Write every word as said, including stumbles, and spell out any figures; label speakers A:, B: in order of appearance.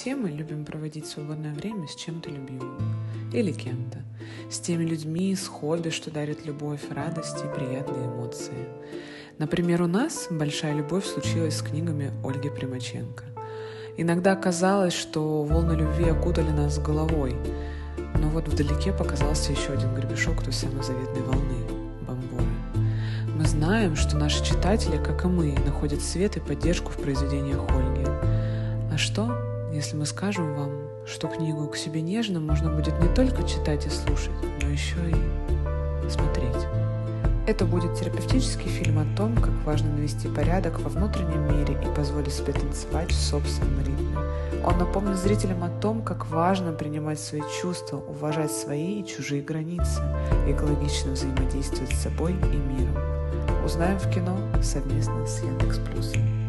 A: Все мы любим проводить свободное время с чем-то любимым или кем-то, с теми людьми, с хобби, что дарит любовь, радость и приятные эмоции. Например, у нас большая любовь случилась с книгами Ольги Примаченко. Иногда казалось, что волны любви окутали нас с головой, но вот вдалеке показался еще один гребешок той самой заветной волны — бамбора. Мы знаем, что наши читатели, как и мы, находят свет и поддержку в произведениях Ольги. А что, если мы скажем вам, что книгу «К себе нежно» можно будет не только читать и слушать, но еще и смотреть? Это будет терапевтический фильм о том, как важно навести порядок во внутреннем мире и позволить себе танцевать в собственном ритме. Он напомнит зрителям о том, как важно принимать свои чувства, уважать свои и чужие границы, экологично взаимодействовать с собой и миром. Узнаем в кино совместно с Яндекс.Плюсом.